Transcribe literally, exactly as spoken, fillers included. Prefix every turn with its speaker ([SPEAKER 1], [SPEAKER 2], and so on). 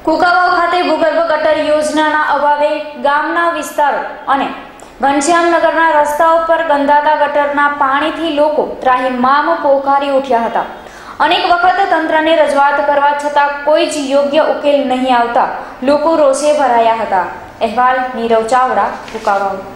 [SPEAKER 1] કુકાવાવ ખાતે ભૂગર્ભ ગટર યોજનાના અભાવે ગામના વિસ્તારો અને ઘનશ્યામનગરના રસ્તાઓ પર ગંદાતા ગટરના પાણીથી લોકો ત્રાહિમામ પોકારી ઉઠ્યા હતા। અનેક વખત તંત્રને રજૂઆત કરવા છતાં કોઈ જ યોગ્ય ઉકેલ નહીં આવતા લોકો રોષે ભરાયા હતા। અહેવાલ નીરવ ચાવડા, કુકાવાવ।